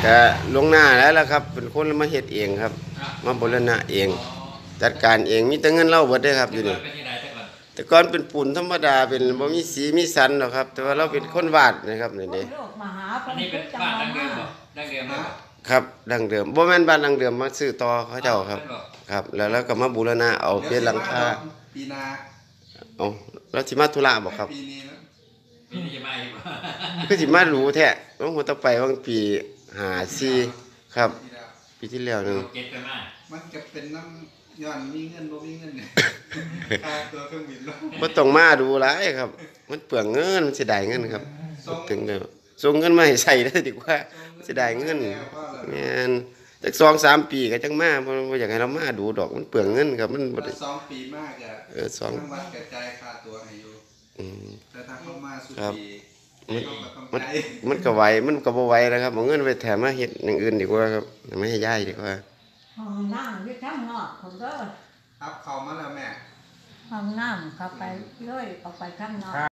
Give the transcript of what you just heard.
ก็ลงหน้าแล้วล่ะครับเป็นคนมาเฮ็ดเองครับมาบูรณะเองจัดการเองมีแต่เงินเราเบิดเด้อครับอยู่นี่แต่ก่อนเป็นปูนธรรมดาเป็นบ่มีสีมีสันหรอกครับแต่ว่าเราเป็นคนวาดนะครับนี่เด้อันนี้เป็นบ้านดั้งเดิมบ่ดั้งเดิมครับดั้งเดิมบ่แม่นบ้านดั้งเดิมมาซื้อต่อเขาเจ้าครับครับแล้วเราก็มาบูรณะเอาเปลี่ยนหลังคาปีนาเอาแล้วสิมาธุระบ่ครับปีนี้นะปีนี้จะมาอีกบ่ก็สิมารู้แท้ว่าหัวตะไปบางปี54ครับปีที่แล้วนึงเก็บไปมามันจะเป็นน้ำย้อนมีเงินบ่มีเงินเนี่ยค่าตัวเครื่องบินแล้วบ่ต้องมาดูหลายครับมันเปลืองเงินมันเสียดายเงินครับถึงแล้วส่งเงินมาให้ใช้ได้ดีกว่าเสียดายเงินแม่นจัก2-3 ปีก็จังมาบ่อยากให้เรามาดูดอกมันเปลืองเงินครับมันบ่ได้ 2 ปีมากอ่ะ 2 ทั้งวัดกระจายค่าตัวให้อยู่แต่ถ้าเข้ามาสุปีมันก็ไหวมันก็บ่ไหวนะครับเอาเงินไปแถมมาเฮ็ดอย่างอื่นดีกว่าครับไม่ให้ย้ายดีกว่าห้องน้ำอยู่ข้างนอกคนเด้อครับเข้ามาแล้วแม่ห้องน้ำเข้าไปเลยออกไปข้างนอก